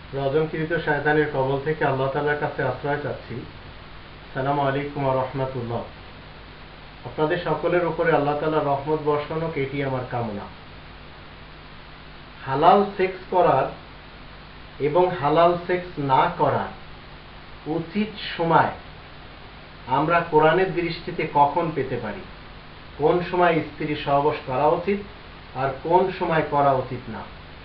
রজনকৃত শয়তানের কবল থেকে আল্লাহ তাআলার কাছে আশ্রয় চাচ্ছি। আসসালামু আলাইকুম ওয়া রাহমাতুল্লাহ। আপনাদের সকলের উপরে আল্লাহ তাআলার রহমত বর্ষণক, এটি আমার কামনা। হালাল সেক্স করার এবং হালাল সেক্স না করার উচিত সময় আমরা কোরআনের দৃষ্টিতে কখন পেতে পারি? কোন সময় স্ত্রী সহবাস করা উচিত আর কোন সময় করা উচিত না?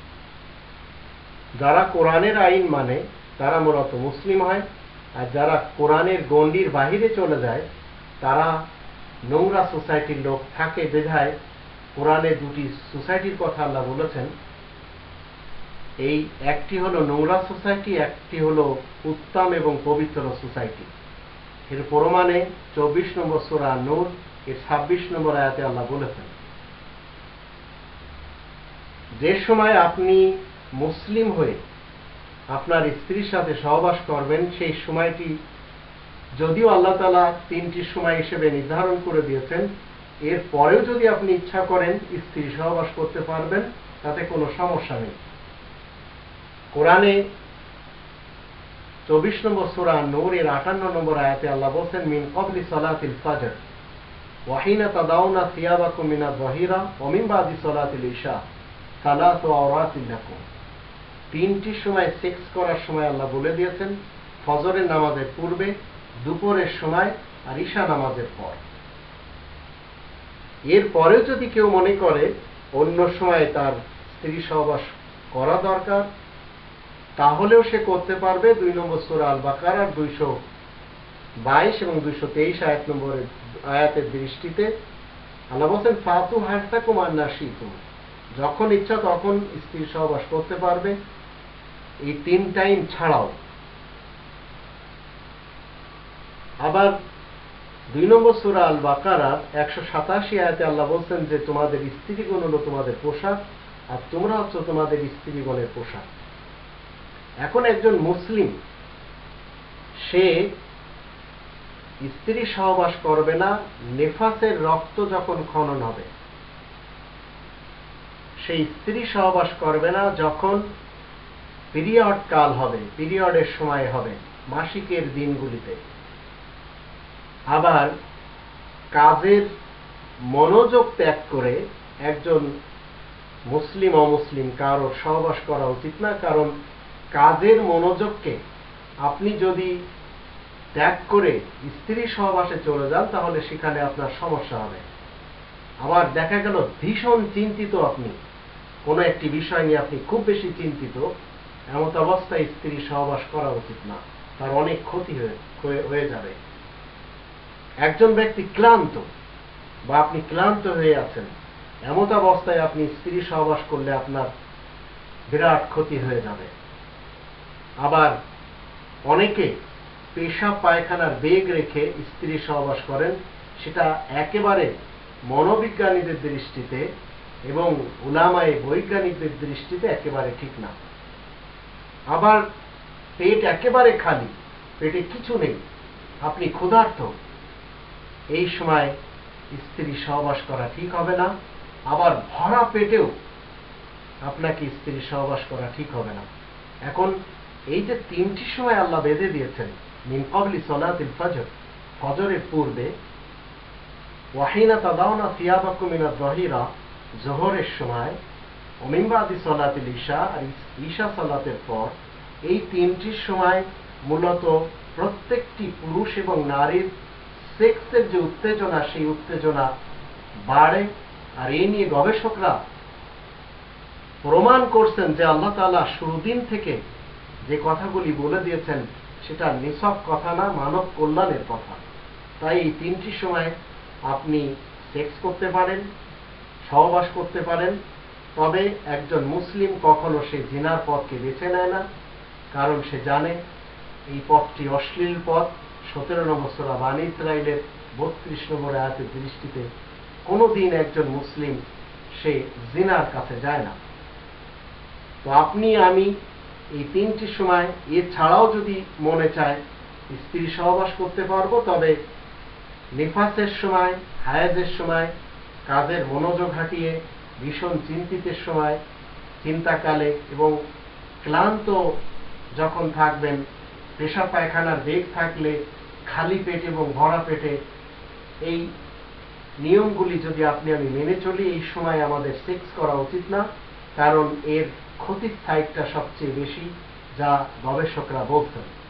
যারা কোরআনের আইন মানে তারা মূলত মুসলিম হয়, আর যারা কোরআনের গণ্ডির বাহিরে চলে যায় তারা নোংরা সোসাইটির লোক থাকে। বিধায় কোরআনে দুটি সোসাইটির কথা আল্লাহ বলেছেন। এই একটি হলো নোংরা সোসাইটি, একটি হলো উত্তম এবং পবিত্র সোসাইটি। এর প্রমাণে 24 নম্বর সূরা নূর এর 26 নম্বর আয়াতে আল্লাহ বলেছেন, যে সময় আপনি মুসলিম হয়ে আপনার স্ত্রীর সাথে সহবাস করবেন, সেই সময়টি যদিও আল্লাহ তাআলা 3টি সময় হিসেবে নির্ধারণ করে দিয়েছেন, এর পরেও যদি আপনি ইচ্ছা করেন স্ত্রী সহবাস করতে পারবেন, তাতে কোনো সমস্যা নেই। কোরআনে 24 নম্বর সূরা নূর এর 58 নম্বর আয়াতে আল্লাহ বলেন, মিন ক্বাবলি সালাতিল ফজর ওয়া হিনা তাদাউনা সিয়াবাকুম মিনাজ যাহিরা ওয়া মিন বাদি সালাতিল ইশা সালাতু আওরাতিন লাকুম। 3টি সময় সেক্স করার সময় আল্লাহ বলে দিয়েছেন, ফজরের নামাজের পূর্বে, দুপুরের সময় আর ঈশা নামাজের পর। এর পরেও যদি কেউ মনে করে অন্য সময় তার স্ত্রী সহবাস করা দরকার, তাহলেও সে করতে পারবে। 2 নম্বর সূরা আল বাকারার 222 এবং 223 আয়াতের দৃষ্টিতে আল্লাহ বলেন, ফাতু হারসাকুম আন্না শিতুম। যখন ইচ্ছা তখন স্ত্রী সহবাস করতে পারবে, এই 3 টাইম ছাড়াও। আবার 2 নম্বর সূরা আল বাকারার 187 আয়াতে আল্লাহ বলছেন যে তোমাদের স্ত্রীগণ হলো তোমাদের পোশাক, আর তোমরা হচ্ছে তোমাদের স্ত্রীগণের পোশাক। এখন একজন মুসলিম সে স্ত্রী সহবাস করবে না নেফাসের রক্ত যখন খনন হবে, সেই স্ত্রী সহবাস করবে না যখন পিরিয়ড কাল হবে, পিরিয়ডের সময় হবে, মাসিকের দিনগুলিতে। আবার কাজের মনোযোগ ত্যাগ করে একজন মুসলিম অমুসলিম কারোর সহবাস করা উচিত না। কারণ কাজের মনোযোগকে আপনি যদি ত্যাগ করে স্ত্রী সহবাসে চলে যান, তাহলে সেখানে আপনার সমস্যা হবে। আবার দেখা গেল ভীষণ চিন্তিত, আপনি কোনো একটি বিষয় নিয়ে আপনি খুব বেশি চিন্তিত, এমত অবস্থায় স্ত্রী সহবাস করা উচিত না, তার অনেক ক্ষতি হয়ে যাবে। একজন ব্যক্তি ক্লান্ত বা আপনি ক্লান্ত হয়ে আছেন, এমত অবস্থায় আপনি স্ত্রী সহবাস করলে আপনার বিরাট ক্ষতি হয়ে যাবে। আবার অনেকে পেশাব পায়খানার বেগ রেখে স্ত্রী সহবাস করেন, সেটা একেবারে মনোবিজ্ঞানীদের দৃষ্টিতে এবং উলামায়ে বৈজ্ঞানিকদের দৃষ্টিতে একেবারে ঠিক না। আবার পেট একেবারে খালি, পেটে কিছু নেই, আপনি ক্ষুধার্ত, এই সময় স্ত্রী সহবাস করা ঠিক হবে না। আবার ভরা পেটেও আপনাকে স্ত্রী সহবাস করা ঠিক হবে না। এখন এই যে 3টি সময় আল্লাহ বেঁধে দিয়েছেন, মিন ক্বাবলি সালাতিল ফজর, ফজরের পূর্বে, ওয়া হিনা তাদাউনা সিয়াবাকুম মিনাজ যাহিরা, যোহরের সময়, ওয়া মিন বাদি সালাতিল ইশা, আর ঈশা সালাতের পর, এই 3টি সময় মূলত প্রত্যেকটি পুরুষ এবং নারীর সেক্সের যে উত্তেজনা, সেই উত্তেজনা বাড়ে। আর এই নিয়ে গবেষকরা প্রমাণ করছেন যে আল্লাহ তাআলা শুরুদিন থেকে যে কথাগুলি বলে দিয়েছেন সেটা নিছক কথা না, মানব কল্যাণের কথা। তাই এই 3টি সময় আপনি সেক্স করতে পারেন, সহবাস করতে পারেন। তবে একজন মুসলিম কখনো সে জিনার পথকে বেছে নেয় না, কারণ সে জানে এই পথটি অশ্লীল পথ। 17 নম্বর সূরা বানী ইসরাঈলের 32 নম্বর আয়াতের দৃষ্টিতে কোনোদিন একজন মুসলিম সে জিনার কাছে যায় না। তো আপনি আমি এই 3টি সময় এছাড়াও যদি মনে চায় স্ত্রী সহবাস করতে পারবো, তবে নিফাসের সময়, হায়েজের সময়, কাজের মনোযোগ হাটিয়ে ভীষণ চিন্তিতের সময়, চিন্তাকালে এবং ক্লান্ত যখন থাকবেন, পেশাব পায়খানার বেগ থাকলে খালি পেট এবং ভরা পেটে, এই নিয়মগুলি যদি আপনি আমি মেনে চলি, এই সময় আমাদের সেক্স করা উচিত না, কারণ এর ক্ষতির সাইডটা সবচেয়ে বেশি, যা গবেষকরা বলছেন।